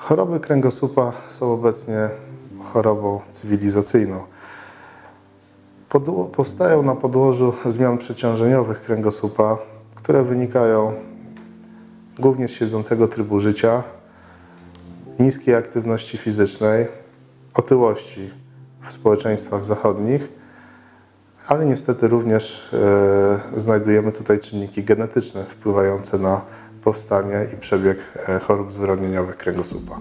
Choroby kręgosłupa są obecnie chorobą cywilizacyjną. Powstają na podłożu zmian przeciążeniowych kręgosłupa, które wynikają głównie z siedzącego trybu życia, niskiej aktywności fizycznej, otyłości w społeczeństwach zachodnich, ale niestety również znajdujemy tutaj czynniki genetyczne wpływające na powstanie i przebieg chorób zwyrodnieniowych kręgosłupa.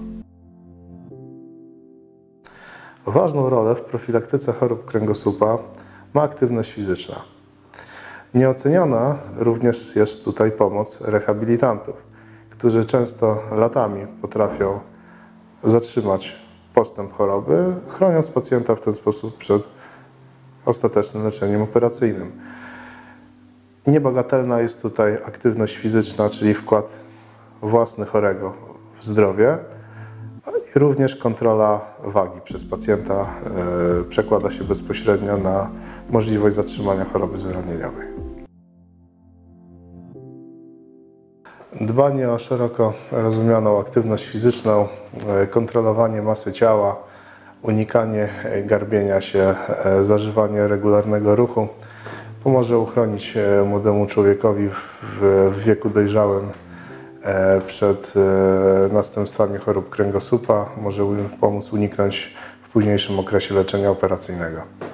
Ważną rolę w profilaktyce chorób kręgosłupa ma aktywność fizyczna. Nieoceniona również jest tutaj pomoc rehabilitantów, którzy często latami potrafią zatrzymać postęp choroby, chroniąc pacjenta w ten sposób przed ostatecznym leczeniem operacyjnym. Niebagatelna jest tutaj aktywność fizyczna, czyli wkład własny chorego w zdrowie, i również kontrola wagi przez pacjenta przekłada się bezpośrednio na możliwość zatrzymania choroby zwyrodnieniowej. Dbanie o szeroko rozumianą aktywność fizyczną, kontrolowanie masy ciała, unikanie garbienia się, zażywanie regularnego ruchu pomoże uchronić młodemu człowiekowi w wieku dojrzałym przed następstwami chorób kręgosłupa, może pomóc uniknąć w późniejszym okresie leczenia operacyjnego.